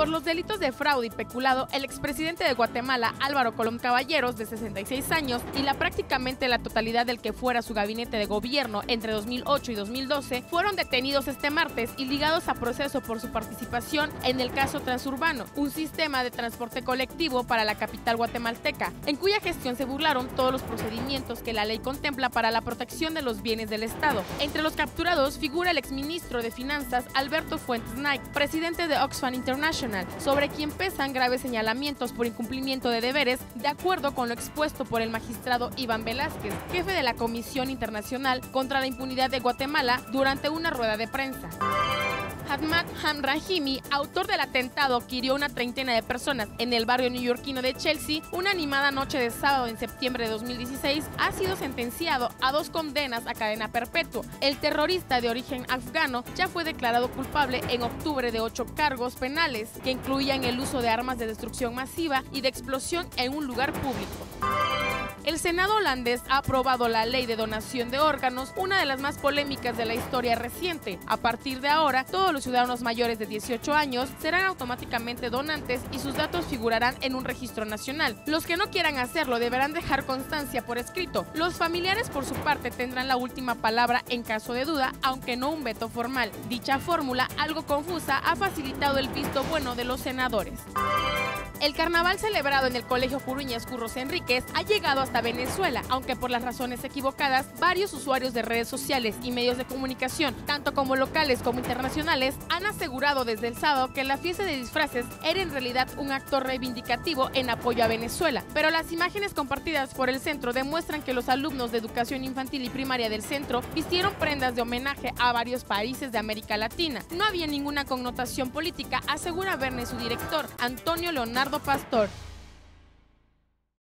Por los delitos de fraude y peculado, el expresidente de Guatemala, Álvaro Colom Caballeros, de 66 años, y prácticamente la totalidad del que fuera su gabinete de gobierno entre 2008 y 2012, fueron detenidos este martes y ligados a proceso por su participación en el caso Transurbano, un sistema de transporte colectivo para la capital guatemalteca, en cuya gestión se burlaron todos los procedimientos que la ley contempla para la protección de los bienes del Estado. Entre los capturados figura el exministro de Finanzas, Alberto Fuentes Knight, presidente de Oxfam International, sobre quien pesan graves señalamientos por incumplimiento de deberes, de acuerdo con lo expuesto por el magistrado Iván Velázquez, jefe de la Comisión Internacional contra la Impunidad de Guatemala, durante una rueda de prensa. Ahmad Rahimi, autor del atentado que hirió una treintena de personas en el barrio neoyorquino de Chelsea una animada noche de sábado en septiembre de 2016, ha sido sentenciado a 2 condenas a cadena perpetua. El terrorista de origen afgano ya fue declarado culpable en octubre de 8 cargos penales, que incluían el uso de armas de destrucción masiva y de explosión en un lugar público. El Senado holandés ha aprobado la ley de donación de órganos, una de las más polémicas de la historia reciente. A partir de ahora, todos los ciudadanos mayores de 18 años serán automáticamente donantes y sus datos figurarán en un registro nacional. Los que no quieran hacerlo deberán dejar constancia por escrito. Los familiares, por su parte, tendrán la última palabra en caso de duda, aunque no un veto formal. Dicha fórmula, algo confusa, ha facilitado el visto bueno de los senadores. El carnaval celebrado en el Colegio Curuñas Curros Enríquez ha llegado hasta Venezuela, aunque por las razones equivocadas, varios usuarios de redes sociales y medios de comunicación, tanto como locales como internacionales, han asegurado desde el sábado que la fiesta de disfraces era en realidad un acto reivindicativo en apoyo a Venezuela. Pero las imágenes compartidas por el centro demuestran que los alumnos de educación infantil y primaria del centro vistieron prendas de homenaje a varios países de América Latina. No había ninguna connotación política, asegura Verne, su director, Antonio Leonardo Pastor.